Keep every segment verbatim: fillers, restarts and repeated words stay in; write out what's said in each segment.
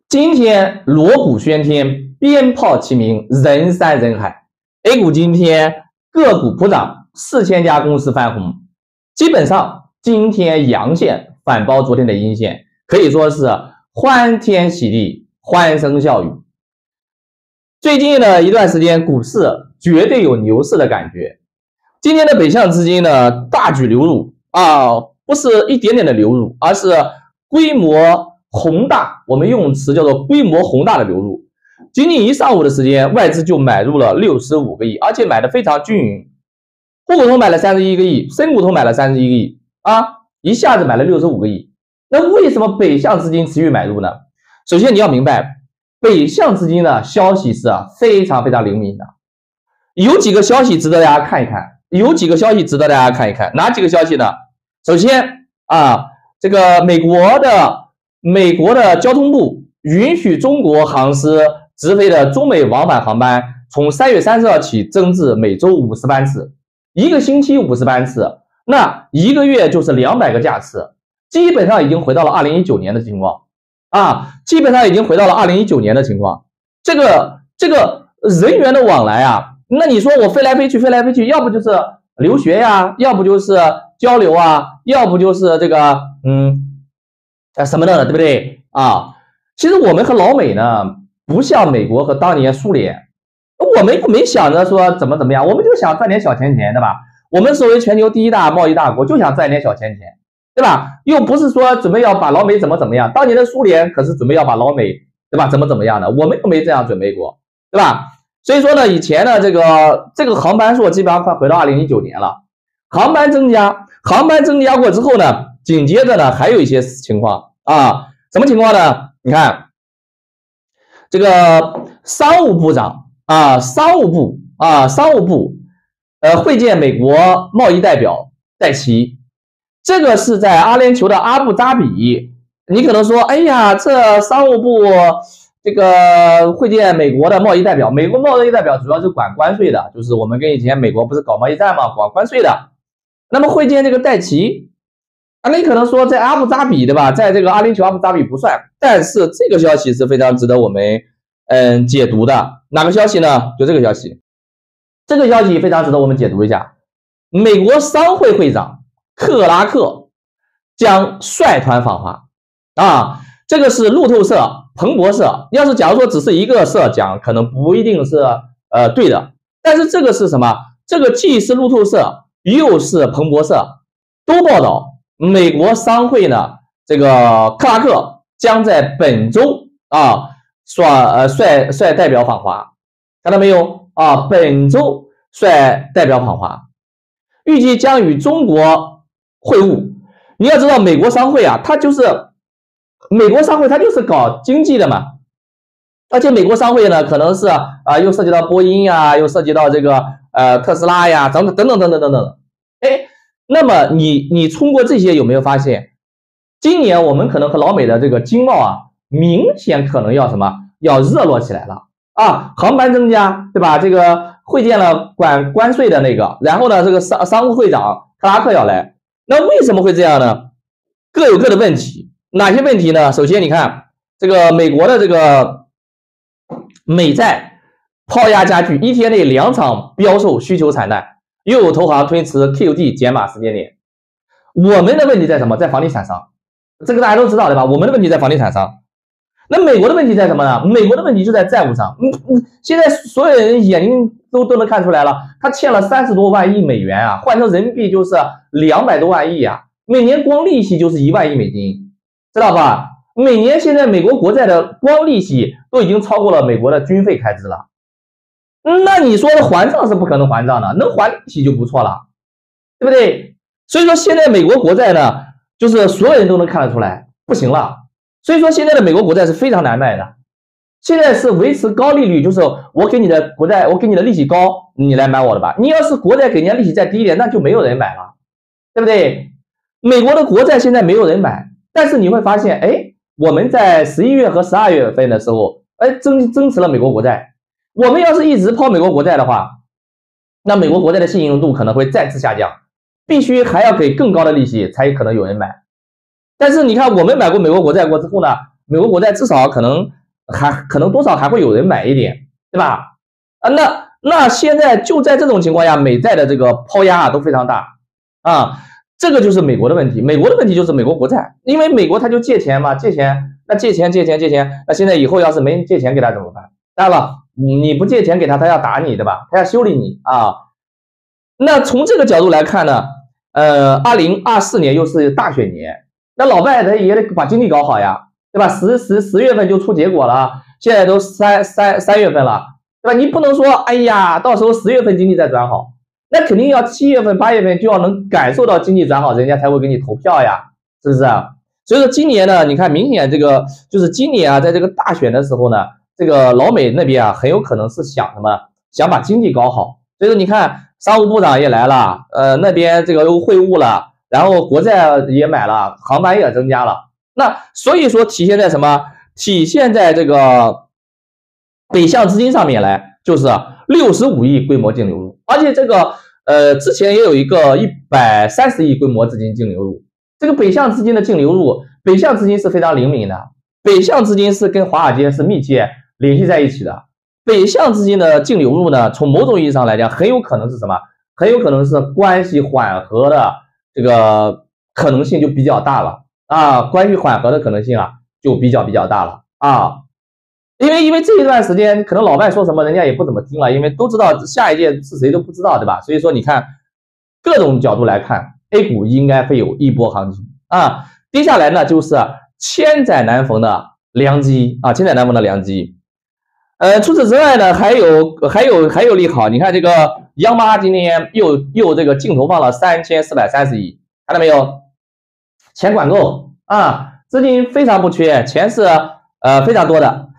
今天锣鼓喧天，鞭炮齐鸣，人山人海。A 股今天个股普涨，四千家公司翻红，基本上今天阳线反包昨天的阴线，可以说是欢天喜地，欢声笑语。最近的一段时间，股市绝对有牛市的感觉。今天的北向资金呢大举流入啊，不是一点点的流入，而是规模宏大，我们用词叫做规模宏大的流入。仅仅一上午的时间，外资就买入了六十五个亿，而且买的非常均匀。沪股通买了三十一个亿，深股通买了三十一个亿啊，一下子买了六十五个亿。那为什么北向资金持续买入呢？首先你要明白，北向资金的消息是非常非常灵敏的，有几个消息值得大家看一看，有几个消息值得大家看一看，哪几个消息呢？首先啊，这个美国的美国的交通部允许中国航司直飞的中美往返航班从三月三十号起增至每周五十班次，一个星期五十班次，那一个月就是两百个架次，基本上已经回到了二零一九年的情况啊，基本上已经回到了二零一九年的情况。这个这个人员的往来啊，那你说我飞来飞去飞来飞去，要不就是留学呀，要不就是交流啊，要不就是这个嗯啊什么的，对不对啊？其实我们和老美呢不像美国和当年苏联，我们又没想着说怎么怎么样，我们就想赚点小钱钱，对吧？我们作为全球第一大贸易大国，就想赚点小钱钱，对吧？又不是说准备要把老美怎么怎么样，当年的苏联可是准备要把老美，对吧？怎么怎么样的，我们又没这样准备过，对吧？所以说呢，以前呢这个这个航班数基本上快回到二零一九年了，航班增加，航班增加过之后呢，紧接着呢还有一些情况啊，什么情况呢？你看这个商务部长啊，商务部啊，商务部呃会见美国贸易代表戴奇，这个是在阿联酋的阿布扎比。你可能说，哎呀，这商务部这个会见美国的贸易代表，美国贸易代表主要是管关税的，就是我们跟以前美国不是搞贸易战嘛，管关税的。那么会见这个戴奇，啊，你可能说在阿布扎比，对吧？在这个阿联酋阿布扎比不算，但是这个消息是非常值得我们嗯解读的。哪个消息呢？就这个消息，这个消息非常值得我们解读一下。美国商会会长克拉克将率团访华啊，这个是路透社、彭博社。要是假如说只是一个社讲，可能不一定是呃对的，但是这个是什么？这个既是路透社又是彭博社都报道，美国商会呢，这个克拉克将在本周啊率呃率率代表访华，看到没有啊？本周率代表访华，预计将与中国会晤。你要知道，美国商会啊，它就是美国商会，它就是搞经济的嘛。而且美国商会呢，可能是啊，又涉及到波音呀，又涉及到这个呃特斯拉呀，等等等等等等等等。哎，那么你你通过这些有没有发现，今年我们可能和老美的这个经贸啊，明显可能要什么，要热络起来了啊，航班增加，对吧？这个会见了管关税的那个，然后呢，这个商商务会长克拉克要来，那为什么会这样呢？各有各的问题，哪些问题呢？首先你看这个美国的这个美债抛压加剧，一天内两场标售，需求惨淡，又有投行推迟 Q D 减码时间点。我们的问题在什么？在房地产商，这个大家都知道对吧？我们的问题在房地产商。那美国的问题在什么呢？美国的问题就在债务上。嗯嗯，现在所有人眼睛都都能看出来了，他欠了三十多万亿美元啊，换成人民币就是两百多万亿啊，每年光利息就是一万亿美金，知道吧？每年现在美国国债的光利息都已经超过了美国的军费开支了。那你说的还账是不可能还账的，能还利息就不错了，对不对？所以说现在美国国债呢，就是所有人都能看得出来不行了。所以说现在的美国国债是非常难卖的，现在是维持高利率，就是我给你的国债，我给你的利息高，你来买我的吧。你要是国债给人家利息再低一点，那就没有人买了，对不对？美国的国债现在没有人买，但是你会发现，哎，我们在十一月和十二月份的时候，哎，增增持了美国国债。我们要是一直抛美国国债的话，那美国国债的信用度可能会再次下降，必须还要给更高的利息才可能有人买。但是你看，我们买过美国国债过之后呢，美国国债至少可能还可能多少还会有人买一点，对吧？啊，那那现在就在这种情况下，美债的这个抛压啊都非常大啊，这个就是美国的问题。美国的问题就是美国国债，因为美国他就借钱嘛，借钱，那借钱借钱借钱，那现在以后要是没人借钱给他怎么办？当然了，你不借钱给他，他要打你，对吧？他要修理你啊。那从这个角度来看呢，呃，二零二四年又是大选年，那老外他也得把经济搞好呀，对吧？十十十月份就出结果了，现在都三三三月份了，对吧？你不能说，哎呀，到时候十月份经济再转好，那肯定要七月份、八月份就要能感受到经济转好，人家才会给你投票呀，是不是啊？所以说今年呢，你看明显这个就是今年啊，在这个大选的时候呢，这个老美那边啊，很有可能是想什么，想把经济搞好。所以说你看，商务部长也来了，呃，那边这个又会晤了，然后国债也买了，航班也增加了。那所以说体现在什么？体现在这个北向资金上面来，就是六十五亿规模净流入，而且这个呃之前也有一个一百三十亿规模资金净流入。这个北向资金的净流入，北向资金是非常灵敏的，北向资金是跟华尔街是密切联系在一起的。北向资金的净流入呢，从某种意义上来讲，很有可能是什么？很有可能是关系缓和的这个可能性就比较大了啊，关系缓和的可能性啊就比较比较大了啊。因为因为这一段时间可能老外说什么人家也不怎么听了，因为都知道下一届是谁都不知道，对吧？所以说你看各种角度来看 ，A 股应该会有一波行情啊。接下来呢就是千载难逢的良机啊，千载难逢的良机。呃，除此之外呢，还有还有还有利好。你看这个央妈今天又又这个净投放了三千四百三十亿，看到没有？钱管够啊，资金非常不缺，钱是呃非常多的，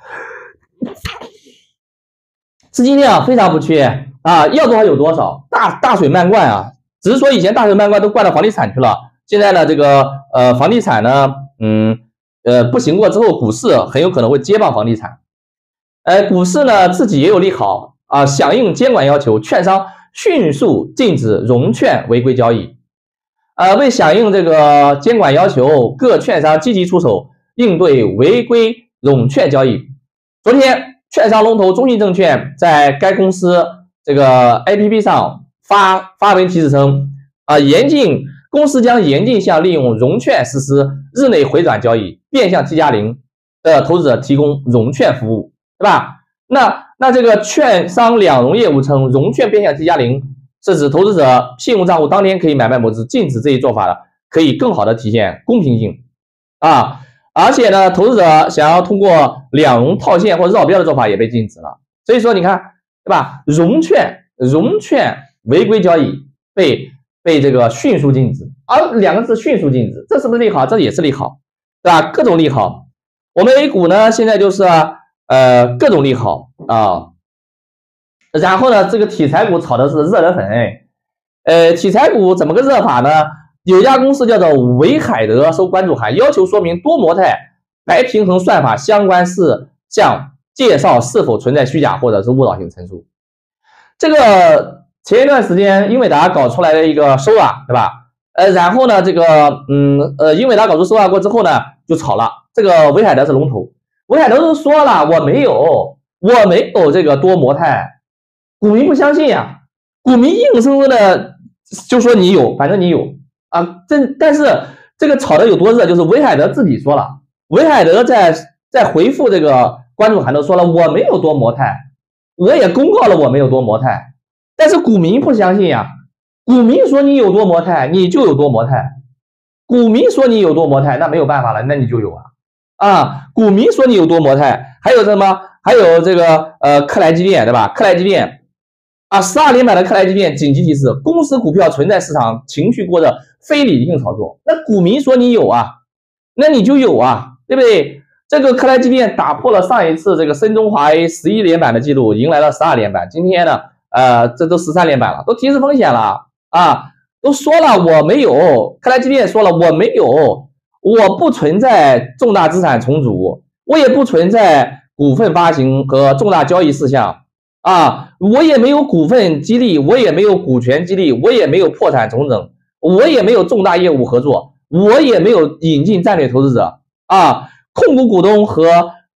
资金量非常不缺啊，要多少有多少，大大水漫灌啊。只是说以前大水漫灌都灌到房地产去了，现在呢这个呃房地产呢，嗯呃不行过之后，股市很有可能会接棒房地产。呃，股市呢自己也有利好啊，响应监管要求，券商迅速禁止融券违规交易。呃，为响应这个监管要求，各券商积极出手应对违规融券交易。昨天，券商龙头中信证券在该公司这个 A P P 上发发文提示称，啊，严禁公司将严禁向利用融券实施日内回转交易、变相 T 加零的投资者提供融券服务。对吧？那那这个券商两融业务称，融券变相 T 加零是指投资者信用账户当天可以买卖某资，禁止这一做法的，可以更好的体现公平性啊。而且呢，投资者想要通过两融套现或绕标的做法也被禁止了。所以说，你看，对吧？融券融券违规交易被被这个迅速禁止，而两个字迅速禁止，这是不是利好？这也是利好，对吧？各种利好。我们 A 股呢，现在就是呃各种利好啊。然后呢，这个题材股炒的是热得很。呃，题材股怎么个热法呢？有一家公司叫做维海德收关注函，要求说明多模态白平衡算法相关事项，介绍是否存在虚假或者是误导性陈述。这个前一段时间英伟达搞出来的一个收啊，对吧？呃，然后呢，这个嗯呃，英伟达搞出收啊过之后呢，就炒了。这个维海德是龙头，维海德都说了，我没有，我没有这个多模态，股民不相信呀、啊，股民硬生生的就说你有，反正你有啊。这但是这个炒的有多热，就是维海德自己说了，维海德在在回复这个关注函都说了，我没有多模态，我也公告了我没有多模态，但是股民不相信呀、啊。股民说你有多模态，你就有多模态。股民说你有多模态，那没有办法了，那你就有啊啊！股民说你有多模态，还有什么？还有这个呃克莱基电，对吧？克莱基电啊，十二连板的克莱基电紧急提示：公司股票存在市场情绪过热、非理性炒作。那股民说你有啊，那你就有啊，对不对？这个克莱基电打破了上一次这个深中华 A 十一连板的记录，迎来了十二连板。今天呢，呃，这都十三连板了，都提示风险了。啊，都说了我没有，克莱基电说了我没有，我不存在重大资产重组，我也不存在股份发行和重大交易事项啊，我也没有股份激励，我也没有股权激励，我也没有破产重整，我也没有重大业务合作，我也没有引进战略投资者啊，控股股东和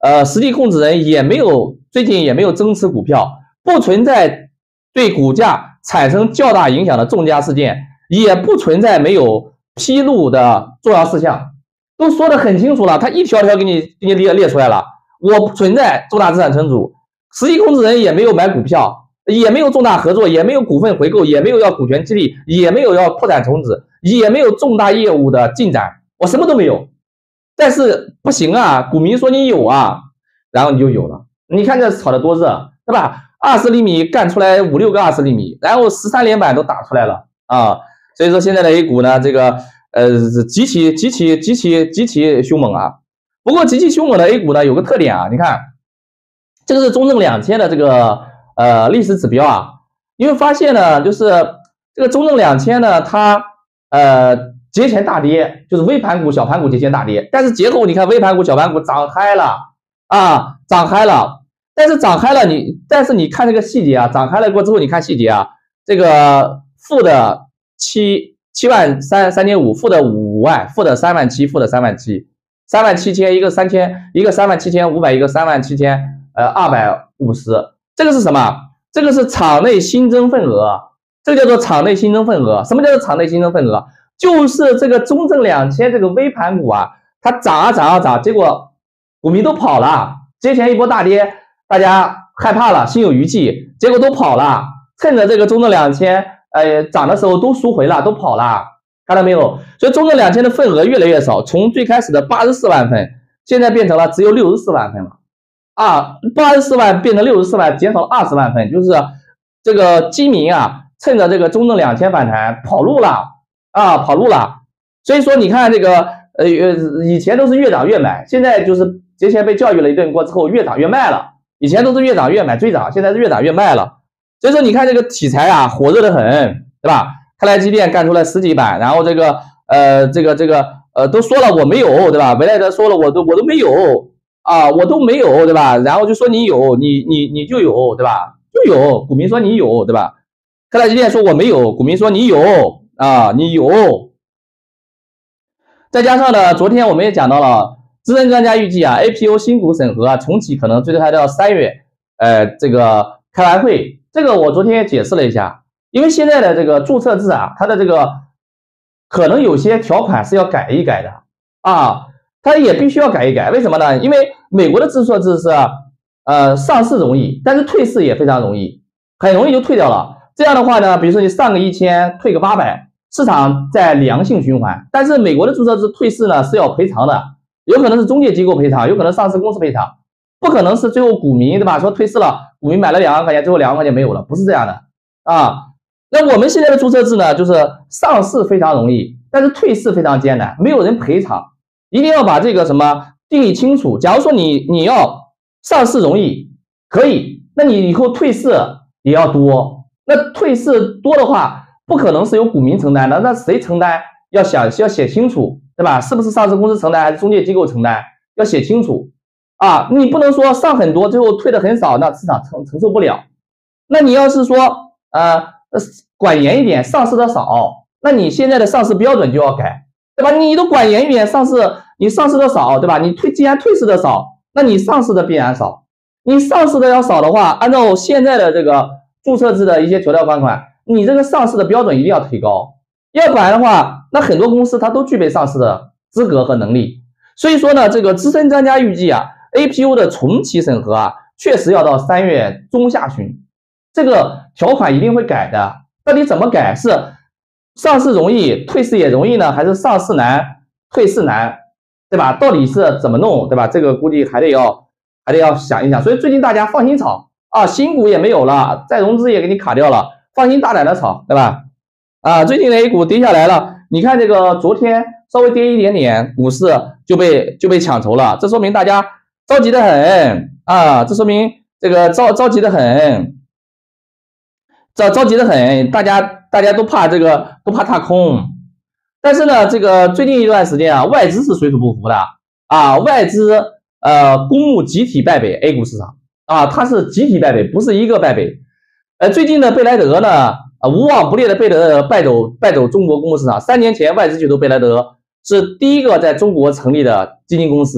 呃，实际控制人也没有最近也没有增持股票，不存在对股价产生较大影响的重大事件，也不存在没有披露的重要事项，都说得很清楚了，他一条条给你给你列列出来了。我不存在重大资产重组，实际控制人也没有买股票，也没有重大合作，也没有股份回购，也没有要股权激励，也没有要破产重组，也没有重大业务的进展，我什么都没有。但是不行啊，股民说你有啊，然后你就有了。你看这炒得多热，对吧？二十厘米干出来五六个二十厘米，然后十三连板都打出来了啊！所以说现在的 A 股呢，这个呃极其极其极其极其凶猛啊。不过极其凶猛的 A 股呢有个特点啊，你看这个是中证两千的这个呃历史指标啊，你会发现呢，就是这个中证两千呢，它呃节前大跌，就是微盘股、小盘股节前大跌，但是节后你看微盘股、小盘股涨嗨了啊，涨嗨了。但是涨嗨了你，但是你看这个细节啊，涨嗨了过之后，你看细节啊，这个负的七七万三三点五，负的五万，负的三万七，负的三万七，三万七千一个三千，一个三万七千五百，一个三万七千呃二百五十，这个是什么？这个是场内新增份额，这个叫做场内新增份额。什么叫做场内新增份额？就是这个中证两千这个微盘股啊，它涨啊涨啊涨，结果股民都跑了，节前一波大跌。大家害怕了，心有余悸，结果都跑了。趁着这个中证两千，呃，涨的时候都赎回了，都跑了，看到没有？所以中证两千的份额越来越少，从最开始的八十四万份，现在变成了只有六十四万份了。啊，八十四万变成六十四万，减少了二十万份，就是这个基民啊，趁着这个中证两千反弹跑路了啊，跑路了。所以说，你看这个，呃，以前都是越涨越买，现在就是节前被教育了一顿过之后，越涨越卖了。以前都是越涨越买追涨，现在是越涨越卖了。所以说你看这个题材啊，火热的很，对吧？开来机电干出来十几板，然后这个呃这个这个呃都说了我没有，对吧？维莱德说了我都我都没有啊，我都没有，对吧？然后就说你有，你你你就有，对吧？就有，股民说你有，对吧？开来机电说我没有，股民说你有啊，你有。再加上呢，昨天我们也讲到了。资深专家预计啊 ，A P O 新股审核啊重启可能最多还到三月，呃，这个开完会，这个我昨天也解释了一下，因为现在的这个注册制啊，它的这个可能有些条款是要改一改的啊，它也必须要改一改，为什么呢？因为美国的注册制是呃上市容易，但是退市也非常容易，很容易就退掉了。这样的话呢，比如说你上个一千，退个八百，市场在良性循环，但是美国的注册制退市呢是要赔偿的。有可能是中介机构赔偿，有可能上市公司赔偿，不可能是最后股民，对吧？说退市了，股民买了两万块钱，最后两万块钱没有了，不是这样的啊。那我们现在的注册制呢，就是上市非常容易，但是退市非常艰难，没有人赔偿，一定要把这个什么定义清楚。假如说你你要上市容易，可以，那你以后退市也要多，那退市多的话，不可能是由股民承担的，那谁承担？要想要写清楚。对吧？是不是上市公司承担还是中介机构承担？要写清楚啊！你不能说上很多，最后退的很少，那市场承承受不了。那你要是说呃管严一点，上市的少，那你现在的上市标准就要改，对吧？你都管严一点，上市你上市的少，对吧？你退既然退市的少，那你上市的必然少。你上市的要少的话，按照现在的这个注册制的一些条条款款，你这个上市的标准一定要推高。要不然的话，那很多公司它都具备上市的资格和能力。所以说呢，这个资深专家预计啊 ，A P O 的重启审核啊，确实要到三月中下旬，这个条款一定会改的。到底怎么改？是上市容易，退市也容易呢，还是上市难，退市难，对吧？到底是怎么弄，对吧？这个估计还得要还得要想一想。所以最近大家放心炒啊，新股也没有了，再融资也给你卡掉了，放心大胆的炒，对吧？啊，最近的 A 股跌下来了，你看这个昨天稍微跌一点点，股市就被就被抢筹了，这说明大家着急的很啊，这说明这个着着急的很，着着急的很，大家大家都怕这个都怕踏空，但是呢，这个最近一段时间啊，外资是水土不服的啊，外资呃公募集体败北 A 股市场啊，它是集体败北，不是一个败北，呃，最近的贝莱德呢。啊，无往不利的贝莱德败走败走中国公募市场。三年前，外资巨头贝莱德是第一个在中国成立的基金公司，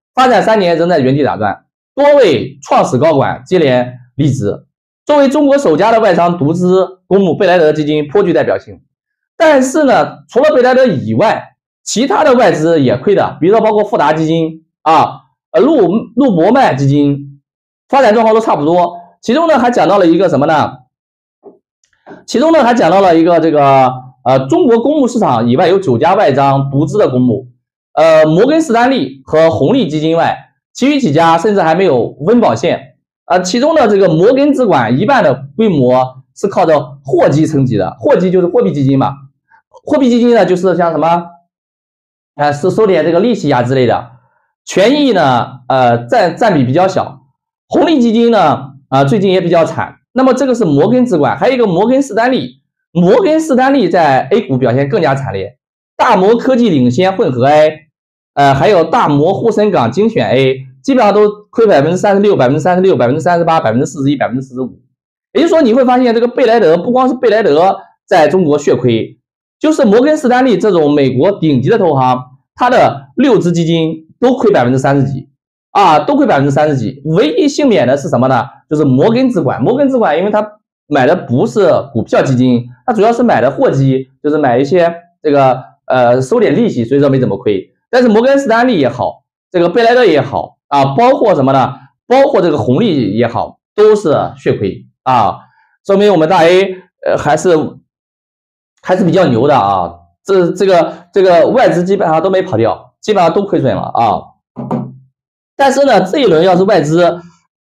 发展三年仍在原地打转，多位创始高管接连离职。作为中国首家的外商独资公募，贝莱德基金颇具代表性。但是呢，除了贝莱德以外，其他的外资也亏的，比如说包括富达基金啊、呃路路博曼基金，发展状况都差不多。其中呢还讲到了一个什么呢？其中呢还讲到了一个这个呃中国公募市场以外有九家外商独资的公募，呃摩根士丹利和红利基金外，其余几家甚至还没有温饱线。呃，其中的这个摩根资管一半的规模是靠着货基撑起的，货基就是货币基金嘛，货币基金呢就是像什么，呃，是收点这个利息呀之类的，权益呢，呃，占占比比较小，红利基金呢，啊、呃，最近也比较惨。那么这个是摩根资管，还有一个摩根士丹利，摩根士丹利在 A 股表现更加惨烈，大摩科技领先混合 A， 呃，还有大摩沪深港精选 A。基本上都亏百分之三十六、百分之三十六、百分之三十八、百分之四十一、百分之四十五。也就是说，你会发现这个贝莱德不光是贝莱德在中国血亏，就是摩根士丹利这种美国顶级的投行，它的六只基金都亏百分之三十几啊，都亏百分之三十几。唯一幸免的是什么呢？就是摩根资管。摩根资管因为它买的不是股票基金，它主要是买的货基，就是买一些这个呃收点利息，所以说没怎么亏。但是摩根士丹利也好，这个贝莱德也好。啊，包括什么呢？包括这个红利也好，都是血亏啊，说明我们大 A 呃还是还是比较牛的啊。这这个这个外资基本上都没跑掉，基本上都亏损了啊。但是呢，这一轮要是外资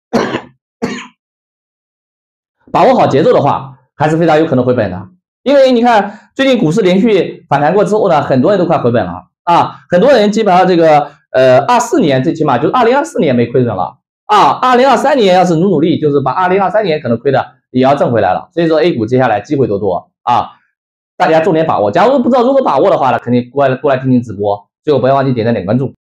把握好节奏的话，还是非常有可能回本的。因为你看最近股市连续反弹过之后呢，很多人都快回本了啊，很多人基本上这个。呃，二四年最起码就是二零二四年没亏损了啊，二零二三年要是努努力，就是把二零二三年可能亏的也要挣回来了。所以说 A 股接下来机会多多啊，大家重点把握。假如不知道如何把握的话呢，肯定过来过来听听直播。最后不要忘记点赞点关注。